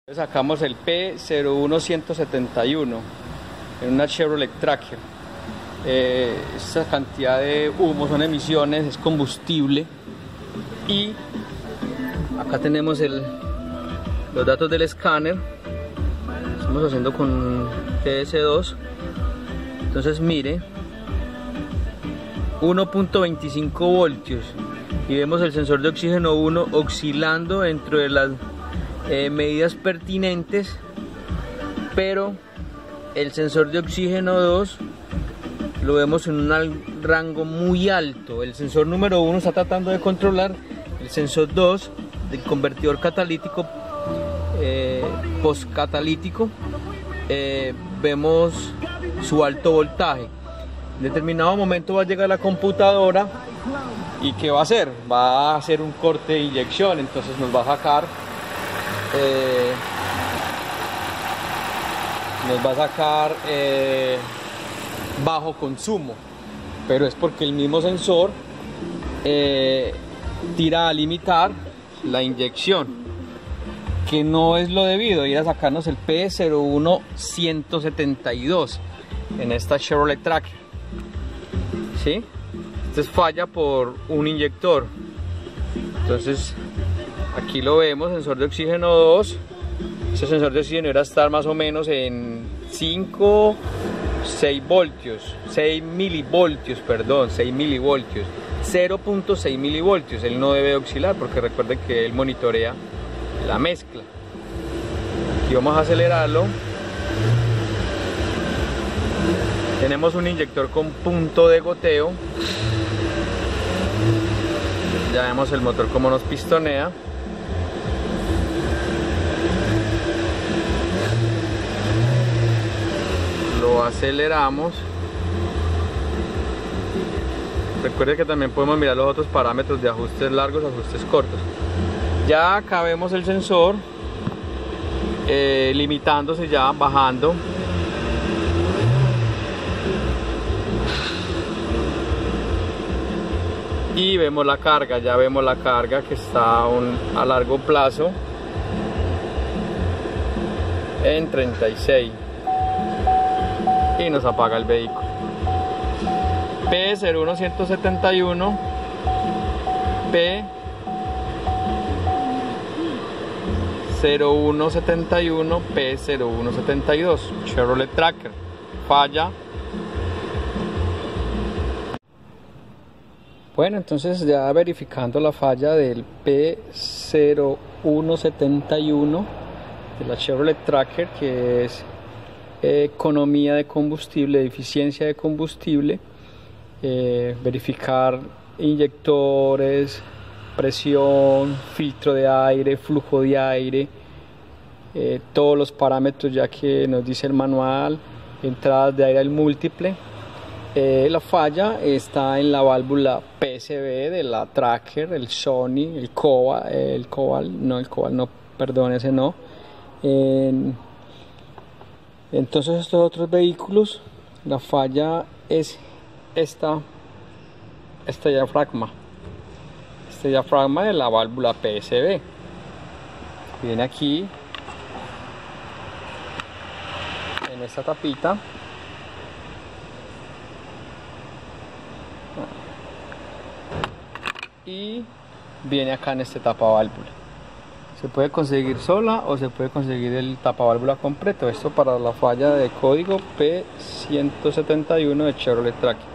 Sacamos el P01171 en una Chevrolet Tracker. Esta cantidad de humo son emisiones, es combustible. Y acá tenemos los datos del escáner. Estamos haciendo con TS2. Entonces mire, 1.25 voltios. Y vemos el sensor de oxígeno 1 oscilando dentro de las medidas pertinentes, pero el sensor de oxígeno 2 lo vemos en un rango muy alto. El sensor número 1 está tratando de controlar el sensor 2 del convertidor catalítico postcatalítico. Vemos su alto voltaje. En determinado momento va a llegar la computadora y ¿qué va a hacer? Va a hacer un corte de inyección, entonces nos va a sacar bajo consumo, pero es porque el mismo sensor tira a limitar la inyección, que no es lo debido, ir a sacarnos el P01172 en esta Chevrolet Tracker, ¿sí? Este es falla por un inyector. Entonces aquí lo vemos, sensor de oxígeno 2. Este sensor de oxígeno debería estar más o menos en 6 voltios, 6 milivoltios, perdón, 6 milivoltios, 0.6 milivoltios. Él no debe oscilar porque recuerden que él monitorea la mezcla. Aquí vamos a acelerarlo. Tenemos un inyector con punto de goteo. Ya vemos el motor como nos pistonea. Lo aceleramos. Recuerde que también podemos mirar los otros parámetros de ajustes largos, ajustes cortos. Ya acá vemos el sensor limitándose, ya bajando. Y vemos la carga, ya vemos la carga que está a largo plazo en 36 y nos apaga el vehículo. P01171, P0171, P0172, Chevrolet Tracker, falla. Bueno, entonces ya verificando la falla del P0171 de la Chevrolet Tracker, que es economía de combustible, eficiencia de combustible, verificar inyectores, presión, filtro de aire, flujo de aire, todos los parámetros ya que nos dice el manual, entradas de aire al múltiple. La falla está en la válvula PSV de la Tracker, el Sony, el Cobalt no, perdón, ese no. Entonces estos otros vehículos, la falla es este diafragma de la válvula PSV. Viene aquí en esta tapita. Y viene acá en este tapaválvula. Se puede conseguir sola o se puede conseguir el tapaválvula completo. Esto para la falla de código P171 de Chevrolet Tracker.